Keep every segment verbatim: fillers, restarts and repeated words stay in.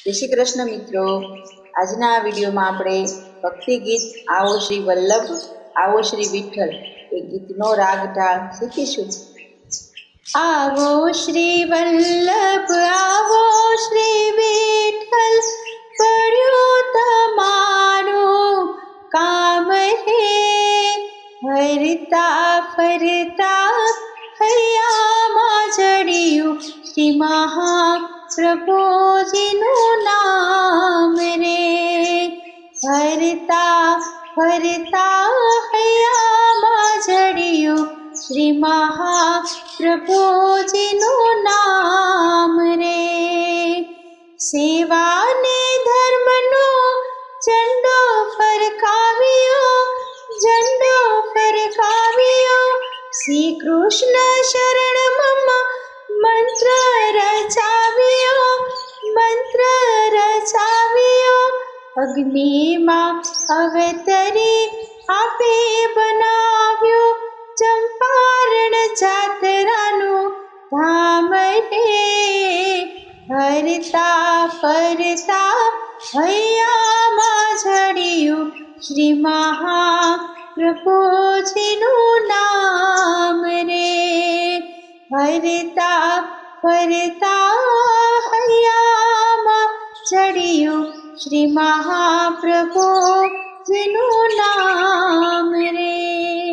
जय श्री कृष्ण मित्रों। आजना आ विडियोमां आपणे भक्ति गीत आवो श्री वल्लभ आवो श्री विठ्ठल ए गीतनो राग ढाळ शीखीशुं। आवो श्री वल्लभ आवो श्री विठ्ठल पड्यो तमारो काम हे। हरता फरता हयामां जड़्युं श्री महाप्रभुजीनुं नाम रे। हरता फरता हयामां जड़्युं श्री महाप्रभुजीनुं नाम रे। सेवा ने धर्मनो झंडो फरकाव्यो झंडो फरकाव्यो श्री कृष्ण शरण मम मंत्र रचाव्यो मंत्र रचाव्यो। अग्नि मां अवतरी आपे बनाव्यो चंपारण जातरानुं धाम रे। हरता फरता हयामां जड़्युं श्री महाप्रभुजीनुं नाम रे। हरता फरता हयामां जड़्युं श्री महाप्रभुजीनुं नाम रे।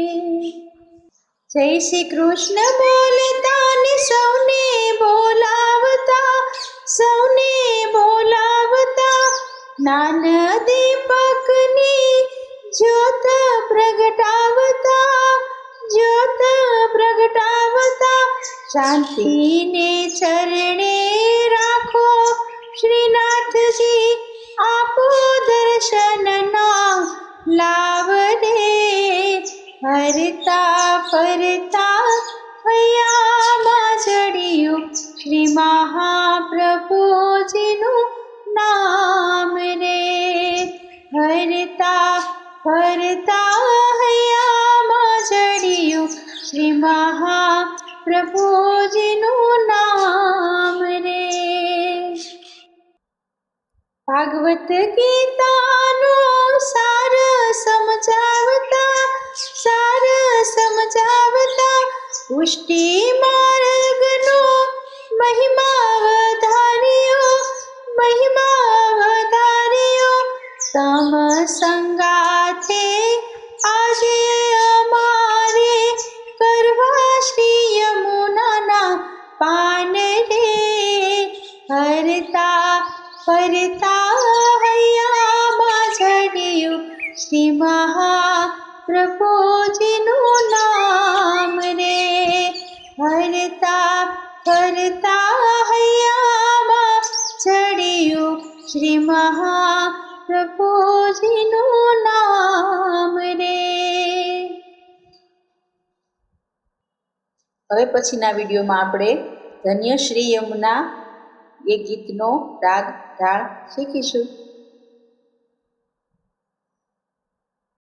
जय श्री कृष्ण बोलता ने सौने बोलावता सौने बोलावता ज्ञान दीपकनी ज्योत प्रगटावता ज्योत प्रगटावता। शांति ने चरणे राखो श्रीनाथ जी आपो दर्शन ना लाव रे। हरता फरता हयामां जड़्युं श्री महाप्रभुजीनुं नाम रे। हरता फरता हयामां जड़्युं श्री महाप्रभुजीनुं नाम रे। भागवत गीतानो सार समझावता सार समझावता पुष्टि मार्गनो महिमा वधार्यो महिमा वधार्यो। तम संगाथे आजे अमारे करवा श्री यमुनाना पान रे। हरता फरता हयामां जड़्युं श्री महाप्रभुजीनुं नाम रे। हरता फरता हयामां जड़्युं श्री महाप्रभुजीनुं नाम रे। હવે પછીના વિડીયોમાં આપણે ધન્ય શ્રી યમુના એ ગીતનો રાગ ઢાળ શીખીશું।